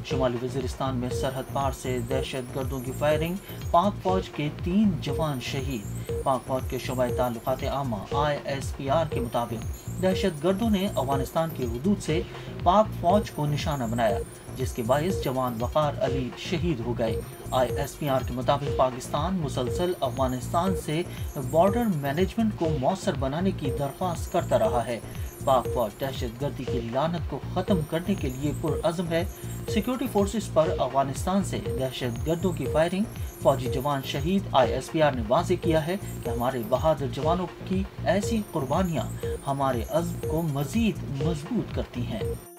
शुमाली वजीरिस्तान में सरहद पार से दहशत गर्दों की फायरिंग, पाक फौज के 3 जवान शहीद। पाक फौज के शोबा ताल्लुकात आमा ISPR के मुताबिक दहशत गर्दों ने अफगानिस्तान की हदूद से पाक फौज को निशाना बनाया, जिसके बायस जवान वकार अली शहीद हो गए। ISPR के मुताबिक पाकिस्तान मुसलसल अफगानिस्तान से बॉर्डर मैनेजमेंट को मौसर बनाने की दरख्वास्त करता रहा है। पाक फौज दहशत गर्दी की लानत को ख़त्म करने के लिए पुरअज़्म है। सिक्योरिटी फोर्सेस पर अफगानिस्तान से दहशत गर्दों की फायरिंग, फौजी जवान शहीद। ISPR ने वाज़ेह किया है कि हमारे बहादुर जवानों की ऐसी कुर्बानियाँ हमारे अज़्म को मज़ीद मजबूत करती हैं।